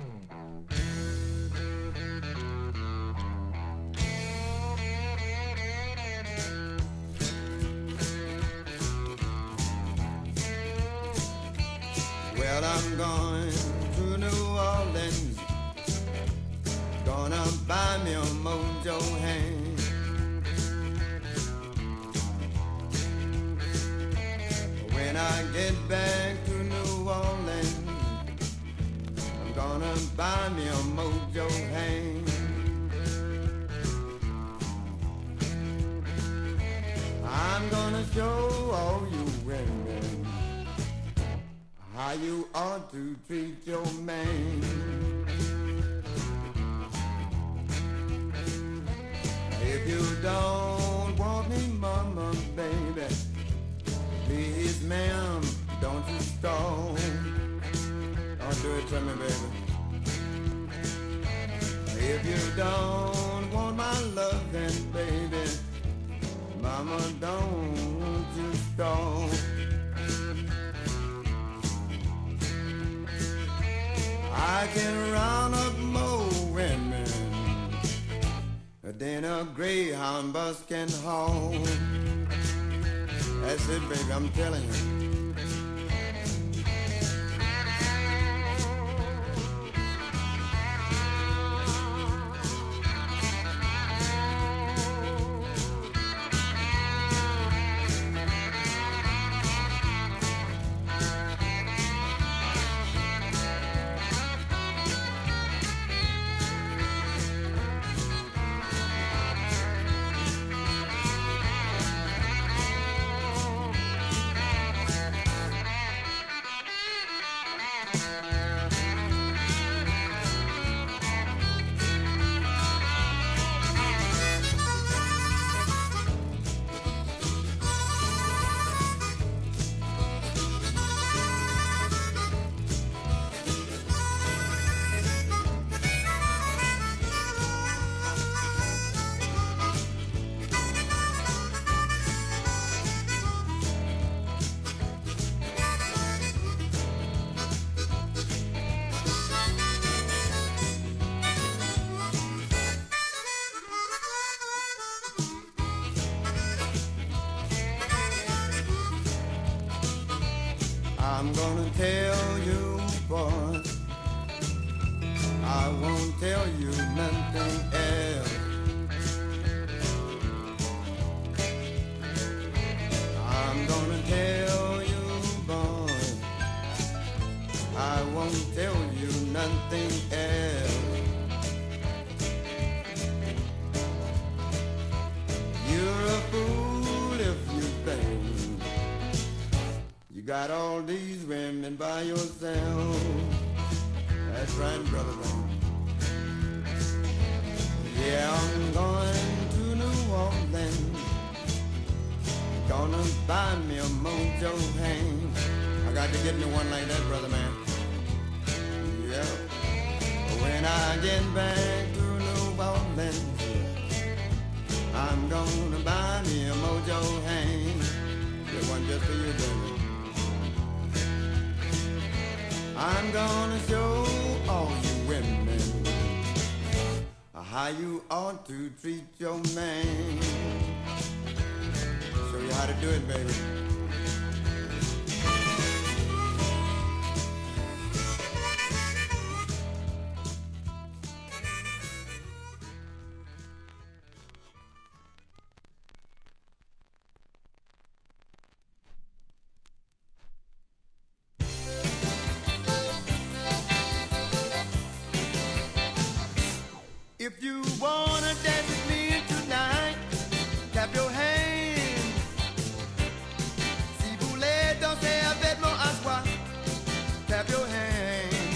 Well, I'm going to New Orleans, gonna buy me a mojo hand. When I get back to New Orleans, I'm gonna buy me a mojo hand. I'm gonna show all you women how you ought to treat your man. If you don't want me, mama, baby, please, ma'am, don't you stall. Don't do it to me, baby. If you don't want my loving, baby, mama, don't you stall. I can round up more women than a Greyhound bus can haul. That's it, baby, I'm telling you. I'm gonna tell you, boy, I won't tell you nothing else. I'm gonna tell you, boy, I won't tell you nothing else. You're a fool if you think you got all these women by yourself. That's right, brother. Yeah, I'm going to New Orleans, gonna buy me a mojo hand. I got to get me one like that, brother man. Yeah. When I get back to New Orleans, I'm gonna buy me a mojo hand. Get one just for you, baby. I'm gonna show all you women how you ought to treat your man. Show you how to do it, baby. If you wanna dance with me tonight, clap your hands. Si vous voulez danser avec moi à soir, clap your hands.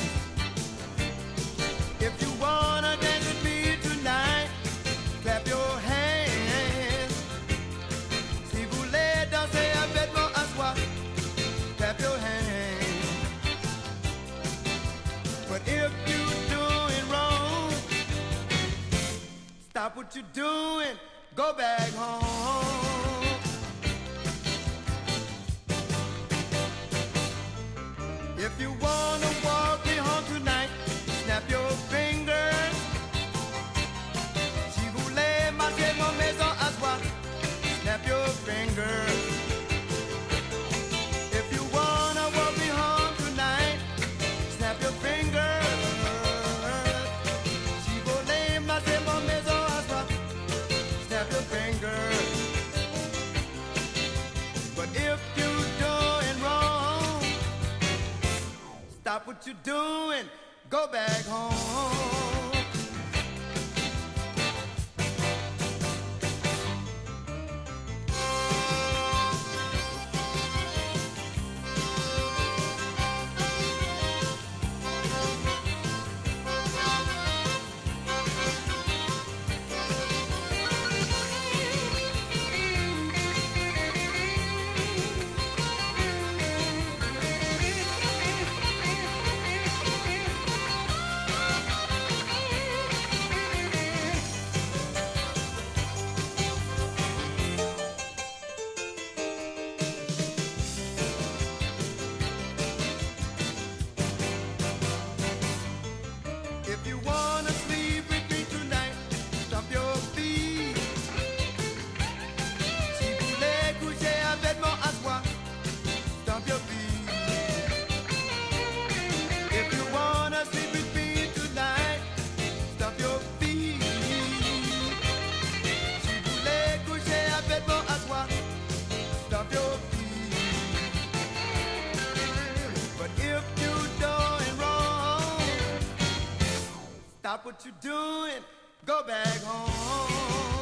If you wanna dance with me tonight, clap your hands. Si vous voulez danser avec moi à soir, clap your hands. But if you doing wrong, stop what you're doing, go back home. If you wanna walk me home tonight, snap Stop what you're doing, go back home. If you wanna sleep with me tonight, stomp your feet. Si vous voulez coucher avec moi à soir, stomp your feet. If you wanna sleep with me tonight, stomp your feet. Si vous voulez coucher avec moi à soir, stomp your feet. But if you doing wrong, stop what you're doing, go back home.